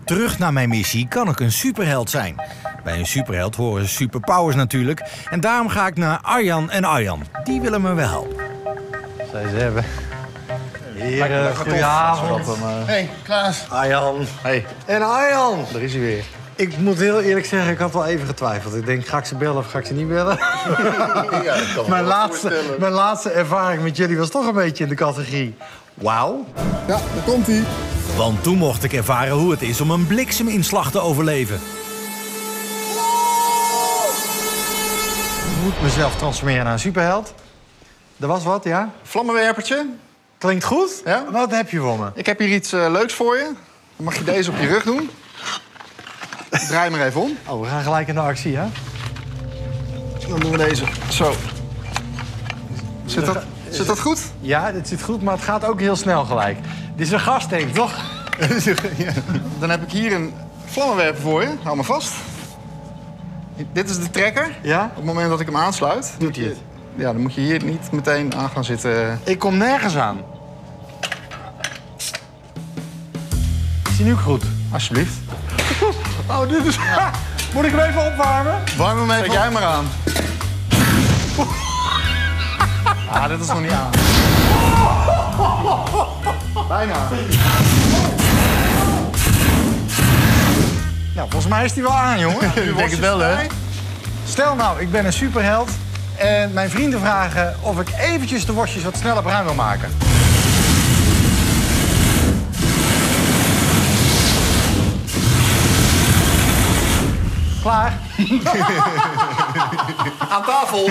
terug naar mijn missie kan ik een superheld zijn. Bij een superheld horen superpowers natuurlijk. En daarom ga ik naar Arjan en Arjan. Die willen me wel helpen. Zij ze hebben. Heren, goedenavond. Hey, Klaas. Arjan. Hey, En Arjan. daar is hij weer. Ik moet heel eerlijk zeggen, ik had wel even getwijfeld. Ik denk, ga ik ze bellen of ga ik ze niet bellen? Ja, dat kan me wel voorstellen. Mijn laatste ervaring met jullie was toch een beetje in de categorie wauw. Ja, daar komt hij. Want toen mocht ik ervaren hoe het is om een blikseminslag te overleven. Ik moet mezelf transformeren naar een superheld. Er was wat, ja? Vlammenwerpertje. Klinkt goed? Ja. Wat heb je voor me? Ik heb hier iets leuks voor je. Dan mag je deze op je rug doen. Draai maar even om. Oh, we gaan gelijk in de actie, hè? Dan doen we deze zo. Zit dat goed? Ja, dit zit goed, maar het gaat ook heel snel gelijk. Dit is een gastank, toch? Ja. Dan heb ik hier een vlammenwerper voor je. Hou maar vast. Dit is de trekker. Ja? Op het moment dat ik hem aansluit... Doet hij het? Ja, dan moet je hier niet meteen aan gaan zitten. Ik kom nergens aan. Is hij nu goed? Alsjeblieft. Oh, dit is... Moet ik hem even opwarmen? Warm hem even. Zet jij maar aan. Ah, dit is nog niet aan. Bijna. Nou, volgens mij is hij wel aan, jongen. Ik denk het wel, hè? Stel nou, ik ben een superheld en mijn vrienden vragen of ik eventjes de worstjes wat sneller bruin wil maken. Klaar? Aan tafel.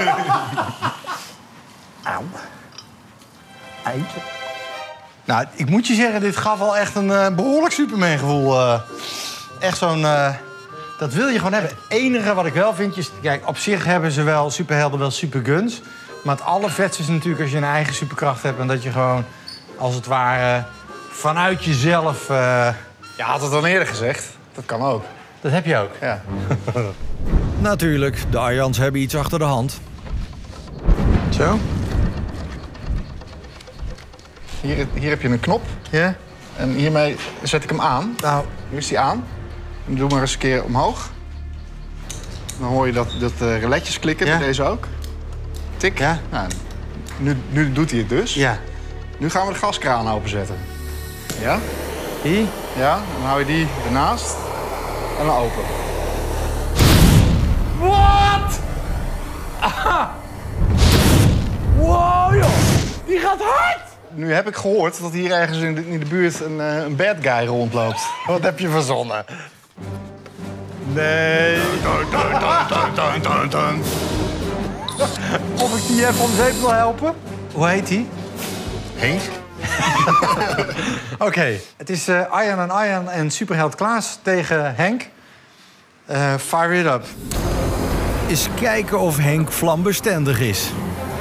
Auw. Eitje. Nou, ik moet je zeggen, dit gaf al echt een behoorlijk Superman-gevoel. Echt zo'n... dat wil je gewoon hebben. Het enige wat ik wel vind is... Kijk, op zich hebben ze wel, superhelden, wel superguns. Maar het allervetste is natuurlijk als je een eigen superkracht hebt... en dat je gewoon, als het ware, vanuit jezelf... Je had het al eerder gezegd. Dat kan ook. dat heb je ook. Ja. Natuurlijk, de Arjans hebben iets achter de hand. Zo? Hier heb je een knop. Ja? En hiermee zet ik hem aan. Nou, Nu is hij aan. En doe maar eens een keer omhoog. Dan hoor je dat reletjes klikken, Ja. bij deze ook. Tik. Ja. Nou, nu doet hij het dus. ja. Nu gaan we de gaskraan openzetten. Ja? Hier? Ja, dan hou je die ernaast. En dan open. Wat? Aha! Wow, joh! Die gaat hard! Nu heb ik gehoord dat hier ergens in de buurt een bad guy rondloopt. Wat heb je verzonnen? Nee. Of ik die even om zeep wil helpen? Hoe heet die? Henk? Oké, het is Arjan en superheld Klaas tegen Henk. Fire it up. Eens kijken of Henk vlambestendig is.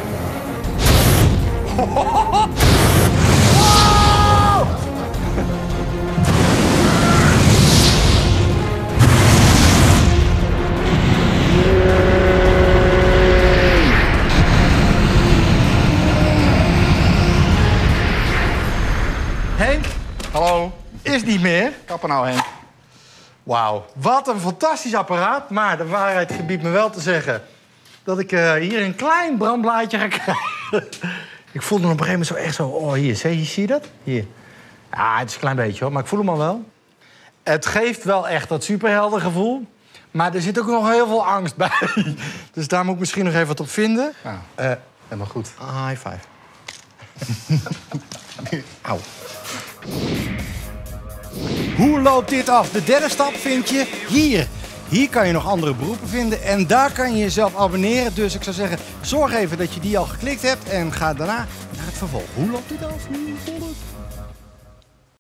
Henk Hallo. is niet meer. Kappen nou, Henk. Wauw, wat een fantastisch apparaat. Maar de waarheid gebiedt me wel te zeggen dat ik hier een klein brandblaadje ga krijgen. Ik voelde hem op een gegeven moment zo echt zo... Oh, hier, zie je dat? Hier. Ja, het is een klein beetje hoor, maar ik voel hem al wel. Het geeft wel echt dat superheldengevoel. Maar er zit ook nog heel veel angst bij. Dus daar moet ik misschien nog even wat op vinden. Ja, helemaal goed. High five. Auw. Hoe loopt dit af? De derde stap vind je hier. Hier kan je nog andere beroepen vinden en daar kan je jezelf abonneren. Dus ik zou zeggen, zorg even dat je die al geklikt hebt en ga daarna naar het vervolg. Hoe loopt dit af? Volg het.